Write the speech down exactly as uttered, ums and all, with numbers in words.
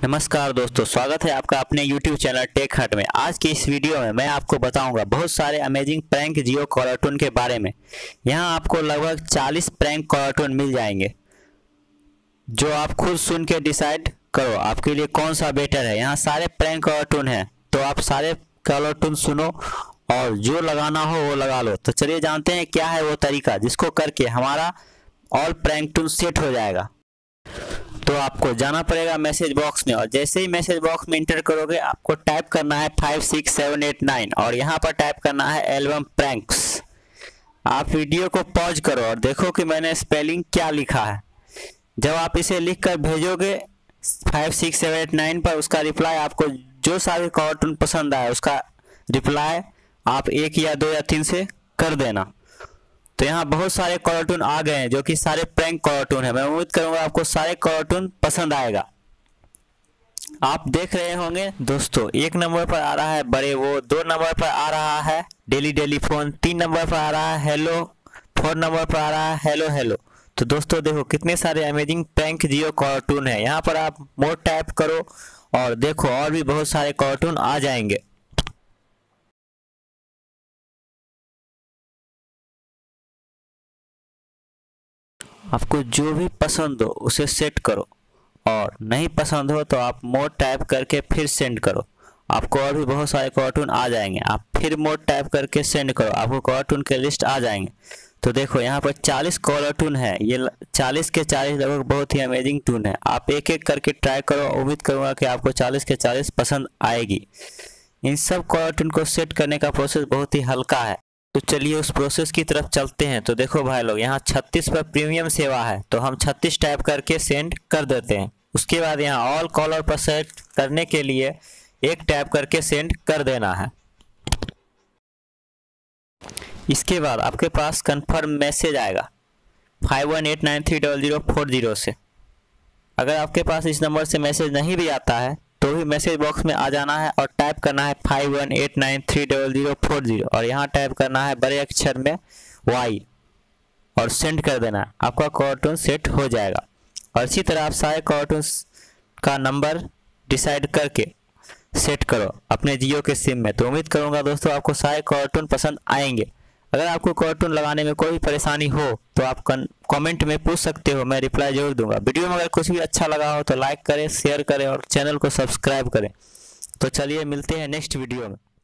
नमस्कार दोस्तों, स्वागत है आपका अपने YouTube चैनल टेक हट में। आज की इस वीडियो में मैं आपको बताऊंगा बहुत सारे amazing prank Jio caller tune के बारे में। यहां आपको लगभग चालीस प्रैंक कॉलर टून मिल जाएंगे जो आप खुद सुन के डिसाइड करो आपके लिए कौन सा बेटर है। यहाँ सारे प्रैंक कॉलर टून है, तो आप सारे कॉलर टून सुनो और जो लगाना हो वो लगा लो। तो चलिए जानते हैं क्या है वो तरीका जिसको करके हमारा ऑल प्रैंक टून सेट हो जाएगा। तो आपको जाना पड़ेगा मैसेज बॉक्स में, और जैसे ही मैसेज बॉक्स में इंटर करोगे आपको टाइप करना है five six seven eight nine और यहाँ पर टाइप करना है एल्बम प्रैंक्स। आप वीडियो को पॉज करो और देखो कि मैंने स्पेलिंग क्या लिखा है। जब आप इसे लिख कर भेजोगे five six seven eight nine पर, उसका रिप्लाई आपको जो सारे कार्टून पसंद आए उसका रिप्लाई आप एक या दो या तीन से कर देना। तो यहाँ बहुत सारे कार्टून आ गए हैं जो कि सारे प्रैंक कार्टून है। मैं उम्मीद करूंगा आपको सारे कार्टून पसंद आएगा। आप देख रहे होंगे दोस्तों, एक नंबर पर आ रहा है बड़े वो, दो नंबर पर आ रहा है डेली डेली फोन, तीन नंबर पर आ रहा है हेलो, फोर नंबर पर आ रहा है हेलो हेलो। तो दोस्तों देखो कितने सारे अमेजिंग प्रैंक जियो कार्टून है। यहाँ पर आप मोर टाइप करो और देखो और भी बहुत सारे कार्टून आ जाएंगे। आपको जो भी पसंद हो उसे सेट करो, और नहीं पसंद हो तो आप मोड टाइप करके फिर सेंड करो। आपको और भी बहुत सारे कार्टून आ जाएंगे। आप फिर मोड टाइप करके सेंड करो, आपको कार्टून के लिस्ट आ जाएंगे। तो देखो यहाँ पर चालीस कार्टून है, ये चालीस के चालीस लगभग बहुत ही अमेजिंग टून है। आप एक एक करके ट्राई करो, उम्मीद करूँगा कि आपको चालीस के चालीस पसंद आएगी। इन सब कार्टून को सेट करने का प्रोसेस बहुत ही हल्का है, तो चलिए उस प्रोसेस की तरफ चलते हैं। तो देखो भाई लोग, यहाँ छत्तीस पर प्रीमियम सेवा है, तो हम छत्तीस टाइप करके सेंड कर देते हैं। उसके बाद यहाँ ऑल कॉलर पर सेट करने के लिए एक टाइप करके सेंड कर देना है। इसके बाद आपके पास कंफर्म मैसेज आएगा five one eight nine three double zero four zero से। अगर आपके पास इस नंबर से मैसेज नहीं भी आता है तो भी मैसेज बॉक्स में आ जाना है और टाइप करना है five one eight nine three double zero four zero और यहाँ टाइप करना है बड़े अक्षर में वाई और सेंड कर देना है। आपका कार्टून सेट हो जाएगा। और इसी तरह आप सारे कार्टून का नंबर डिसाइड करके सेट करो अपने जियो के सिम में। तो उम्मीद करूँगा दोस्तों आपको सारे कार्टून पसंद आएंगे। अगर आपको कार्टून लगाने में कोई परेशानी हो तो आप कमेंट में पूछ सकते हो, मैं रिप्लाई जरूर दूंगा। वीडियो में अगर कुछ भी अच्छा लगा हो तो लाइक करें, शेयर करें और चैनल को सब्सक्राइब करें। तो चलिए मिलते हैं नेक्स्ट वीडियो में।